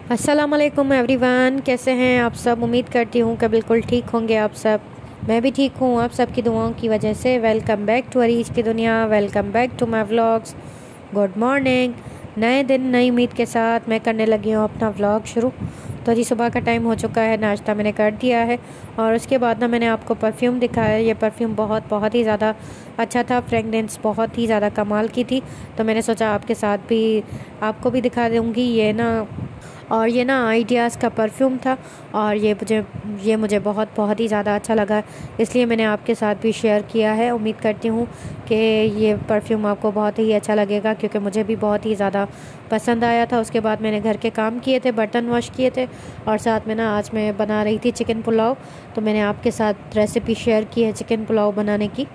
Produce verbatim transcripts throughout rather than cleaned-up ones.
अस्सलामुअलैकुम एवरीवन, कैसे हैं आप सब। उम्मीद करती हूँ कि बिल्कुल ठीक होंगे आप सब। मैं भी ठीक हूँ आप सबकी दुआओं की वजह से। वेलकम बैक टू अरीज की दुनिया, welcome back to my vlogs. Good morning. नए दिन नई उम्मीद के साथ मैं करने लगी हूँ अपना व्लॉग शुरू। तो जी सुबह का टाइम हो चुका है, नाश्ता मैंने कर दिया है और उसके बाद ना मैंने आपको परफ्यूम दिखाया। ये परफ्यूम बहुत बहुत ही ज़्यादा अच्छा था, फ्रेगनेंस बहुत ही ज़्यादा कमाल की थी। तो मैंने सोचा आपके साथ भी आपको भी दिखा दूँगी ये ना। और ये ना आइडियाज़ का परफ्यूम था और ये मुझे ये मुझे बहुत बहुत ही ज़्यादा अच्छा लगा, इसलिए मैंने आपके साथ भी शेयर किया है। उम्मीद करती हूँ कि ये परफ्यूम आपको बहुत ही अच्छा लगेगा, क्योंकि मुझे भी बहुत ही ज़्यादा पसंद आया था। उसके बाद मैंने घर के काम किए थे, बर्तन वॉश किए थे और साथ में ना आज मैं बना रही थी चिकन पुलाव। तो मैंने आपके साथ रेसिपी शेयर की है चिकन पुलाव बनाने की।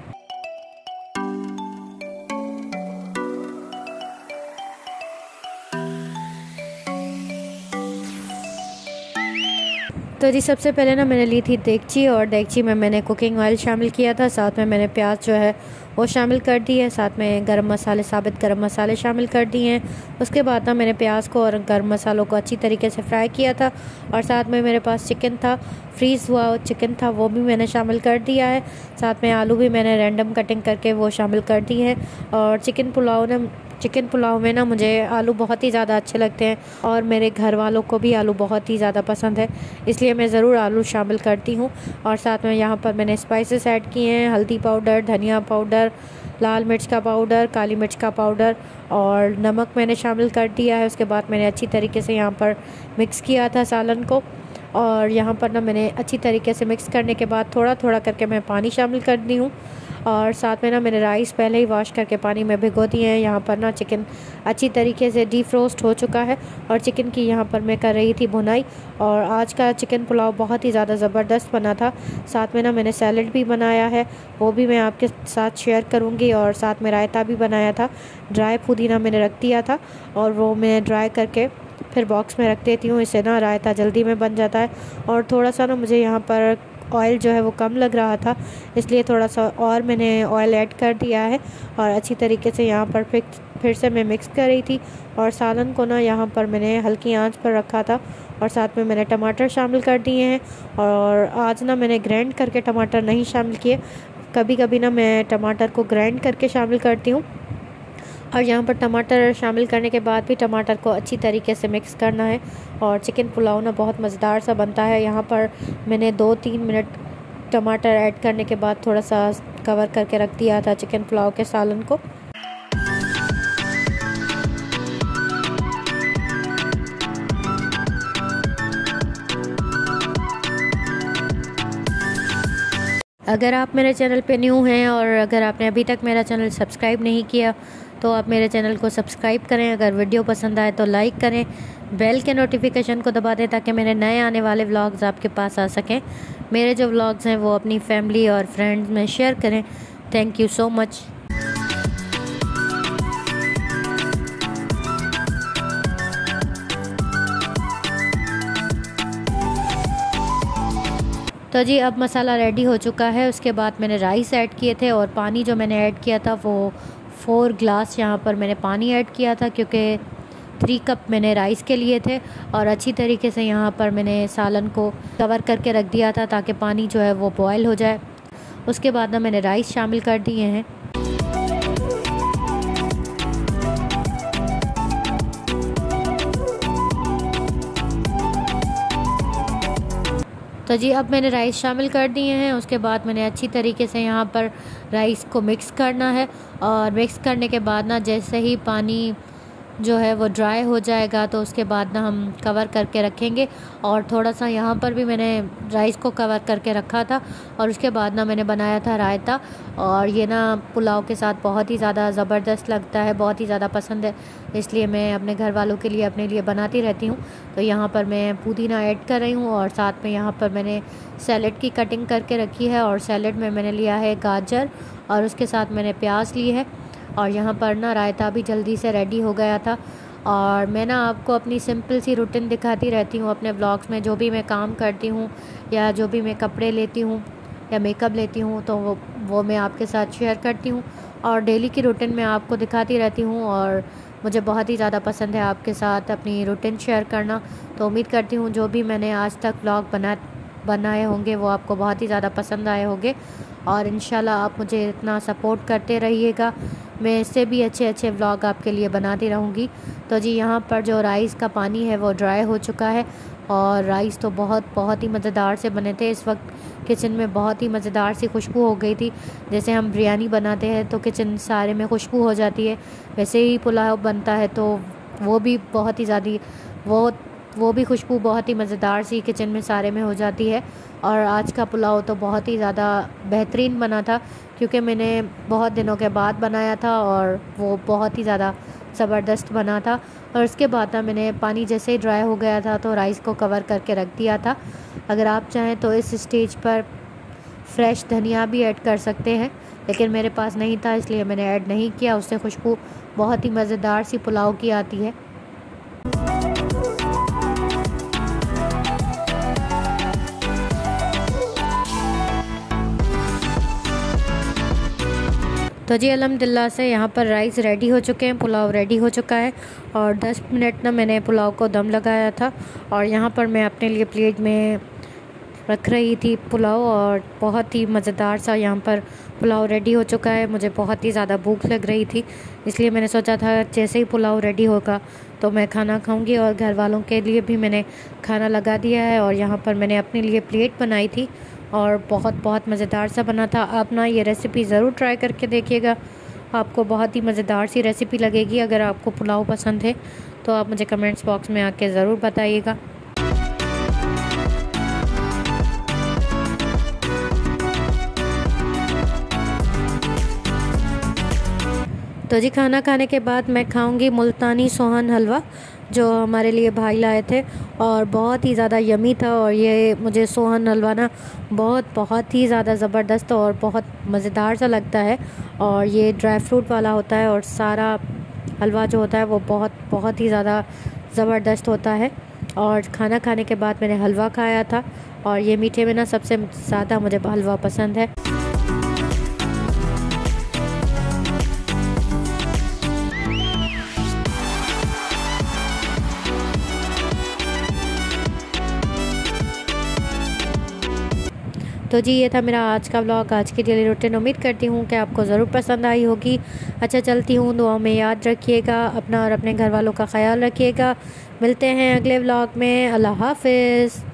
तो जी सबसे पहले ना मैंने ली थी देगची और देगची में मैंने कुकिंग ऑयल शामिल किया था। साथ में मैंने प्याज जो है वो शामिल कर दी है। साथ में गरम मसाले, साबित गरम मसाले शामिल कर दिए हैं। उसके बाद ना मैंने प्याज को और गरम मसालों को अच्छी तरीके से फ्राई किया था और साथ में मेरे पास चिकन था, फ्रीज़ हुआ चिकन था, वो भी मैंने शामिल कर दिया है। साथ में आलू भी मैंने रैंडम कटिंग करके वो शामिल कर दी है। और चिकन पुलाव ने चिकन पुलाव में ना मुझे आलू बहुत ही ज़्यादा अच्छे लगते हैं और मेरे घर वालों को भी आलू बहुत ही ज़्यादा पसंद है, इसलिए मैं ज़रूर आलू शामिल करती हूँ। और साथ में यहाँ पर मैंने स्पाइसेस ऐड किए हैं, हल्दी पाउडर, धनिया पाउडर, लाल मिर्च का पाउडर, काली मिर्च का पाउडर और नमक मैंने शामिल कर दिया है। उसके बाद मैंने अच्छी तरीके से यहाँ पर मिक्स किया था सालन को। और यहाँ पर ना मैंने अच्छी तरीके से मिक्स करने के बाद थोड़ा थोड़ा करके मैं पानी शामिल कर दी हूँ। और साथ में ना मैंने राइस पहले ही वॉश करके पानी में भिगो दिए हैं। यहाँ पर ना चिकन अच्छी तरीके से डीफ्रोस्ट हो चुका है और चिकन की यहाँ पर मैं कर रही थी भुनाई। और आज का चिकन पुलाव बहुत ही ज़्यादा ज़बरदस्त बना था। साथ में ना मैंने सैलड भी बनाया है, वो भी मैं आपके साथ शेयर करूँगी। और साथ में रायता भी बनाया था, ड्राई पुदीना मैंने रख दिया था और वो मैं ड्राई करके फिर बॉक्स में रख देती हूँ। इससे ना रायता जल्दी में बन जाता है। और थोड़ा सा ना मुझे यहाँ पर ऑयल जो है वो कम लग रहा था, इसलिए थोड़ा सा और मैंने ऑयल ऐड कर दिया है और अच्छी तरीके से यहाँ पर फिर फिर से मैं मिक्स कर रही थी। और सालन को ना यहाँ पर मैंने हल्की आंच पर रखा था और साथ में मैंने टमाटर शामिल कर दिए हैं। और आज ना मैंने ग्राइंड करके टमाटर नहीं शामिल किए, कभी कभी ना मैं टमाटर को ग्राइंड करके शामिल करती हूँ। और यहाँ पर टमाटर शामिल करने के बाद भी टमाटर को अच्छी तरीके से मिक्स करना है और चिकन पुलाव ना बहुत मज़ेदार सा बनता है। यहाँ पर मैंने दो तीन मिनट टमाटर ऐड करने के बाद थोड़ा सा कवर करके रख दिया था चिकन पुलाव के सालन को। अगर आप मेरे चैनल पे न्यू हैं और अगर आपने अभी तक मेरा चैनल सब्सक्राइब नहीं किया तो आप मेरे चैनल को सब्सक्राइब करें। अगर वीडियो पसंद आए तो लाइक करें, बेल के नोटिफिकेशन को दबा दें ताकि मेरे नए आने वाले व्लॉग्स आपके पास आ सकें। मेरे जो व्लॉग्स हैं वो अपनी फैमिली और फ्रेंड्स में शेयर करें। Thank you so much. तो जी अब मसाला रेडी हो चुका है। उसके बाद मैंने राइस ऐड किए थे और पानी जो मैंने ऐड किया था वो फोर ग्लास यहाँ पर मैंने पानी ऐड किया था, क्योंकि थ्री कप मैंने राइस के लिए थे। और अच्छी तरीके से यहाँ पर मैंने सालन को कवर करके रख दिया था ताकि पानी जो है वो बॉयल हो जाए। उसके बाद ना मैंने राइस शामिल कर दिए हैं। तो जी अब मैंने राइस शामिल कर दिए हैं। उसके बाद मैंने अच्छी तरीके से यहाँ पर राइस को मिक्स करना है और मिक्स करने के बाद ना जैसे ही पानी जो है वो ड्राई हो जाएगा तो उसके बाद ना हम कवर करके रखेंगे। और थोड़ा सा यहाँ पर भी मैंने राइस को कवर करके रखा था और उसके बाद ना मैंने बनाया था रायता। और ये ना पुलाव के साथ बहुत ही ज़्यादा ज़बरदस्त लगता है, बहुत ही ज़्यादा पसंद है, इसलिए मैं अपने घर वालों के लिए अपने लिए बनाती रहती हूँ। तो यहाँ पर मैं पुदीना ऐड कर रही हूँ और साथ में यहाँ पर मैंने सैलड की कटिंग करके रखी है। और सैलड में मैंने लिया है गाजर और उसके साथ मैंने प्याज ली है। और यहाँ पर ना रायता भी जल्दी से रेडी हो गया था। और मैं ना आपको अपनी सिंपल सी रूटीन दिखाती रहती हूँ अपने ब्लॉग्स में, जो भी मैं काम करती हूँ या जो भी मैं कपड़े लेती हूँ या मेकअप लेती हूँ तो वो वो मैं आपके साथ शेयर करती हूँ। और डेली की रूटीन में आपको दिखाती रहती हूँ और मुझे बहुत ही ज़्यादा पसंद है आपके साथ अपनी रूटीन शेयर करना। तो उम्मीद करती हूँ जो भी मैंने आज तक व्लॉग बना बनाए होंगे वो आपको बहुत ही ज़्यादा पसंद आए होंगे, और इंशाल्लाह आप मुझे इतना सपोर्ट करते रहिएगा। मैं इससे भी अच्छे अच्छे व्लॉग आपके लिए बनाती रहूँगी। तो जी यहाँ पर जो राइस का पानी है वो ड्राई हो चुका है, और राइस तो बहुत बहुत ही मज़ेदार से बने थे। इस वक्त किचन में बहुत ही मज़ेदार सी खुशबू हो गई थी। जैसे हम बिरयानी बनाते हैं तो किचन सारे में खुशबू हो जाती है, वैसे ही पुलाव बनता है तो वो भी बहुत ही ज़्यादा वो वो भी खुशबू बहुत ही मज़ेदार सी किचन में सारे में हो जाती है। और आज का पुलाव तो बहुत ही ज़्यादा बेहतरीन बना था, क्योंकि मैंने बहुत दिनों के बाद बनाया था और वो बहुत ही ज़्यादा ज़बरदस्त बना था। और उसके बाद ना मैंने पानी जैसे ही ड्राई हो गया था तो राइस को कवर करके रख दिया था। अगर आप चाहें तो इस स्टेज पर फ्रेश धनिया भी ऐड कर सकते हैं, लेकिन मेरे पास नहीं था इसलिए मैंने ऐड नहीं किया। उससे खुशबू बहुत ही मज़ेदार सी पुलाव की आती है। तो जी अल्हम्दुलिल्लाह से यहाँ पर राइस रेडी हो चुके हैं, पुलाव रेडी हो चुका है, और दस मिनट ना मैंने पुलाव को दम लगाया था। और यहाँ पर मैं अपने लिए प्लेट में रख रही थी पुलाव, और बहुत ही मज़ेदार सा यहाँ पर पुलाव रेडी हो चुका है। मुझे बहुत ही ज़्यादा भूख लग रही थी, इसलिए मैंने सोचा था जैसे ही पुलाव रेडी होगा तो मैं खाना खाऊंगी, और घर वालों के लिए भी मैंने खाना लगा दिया है। और यहाँ पर मैंने अपने लिए प्लेट बनाई थी और बहुत बहुत मज़ेदार सा बना था। आप ना ये रेसिपी ज़रूर ट्राई करके देखिएगा, आपको बहुत ही मज़ेदार सी रेसिपी लगेगी। अगर आपको पुलाव पसंद है तो आप मुझे कमेंट्स बॉक्स में आके ज़रूर बताइएगा। तो जी खाना खाने के बाद मैं खाऊंगी मुल्तानी सोहन हलवा, जो हमारे लिए भाई लाए थे, और बहुत ही ज़्यादा यमी था। और ये मुझे सोहन हलवा ना बहुत बहुत ही ज़्यादा ज़बरदस्त और बहुत मज़ेदार सा लगता है। और ये ड्राई फ्रूट वाला होता है, और सारा हलवा जो होता है वो बहुत बहुत ही ज़्यादा ज़बरदस्त होता है। और खाना खाने के बाद मैंने हलवा खाया था, और ये मीठे में ना सबसे ज़्यादा मुझे हलवा पसंद है। तो जी ये था मेरा आज का व्लॉग, आज की डेली रूटीन। उम्मीद करती हूँ कि आपको ज़रूर पसंद आई होगी। अच्छा चलती हूँ, दुआ में याद रखिएगा अपना और अपने घर वालों का ख्याल रखिएगा। मिलते हैं अगले व्लॉग में। अल्लाह हाफ़िज़।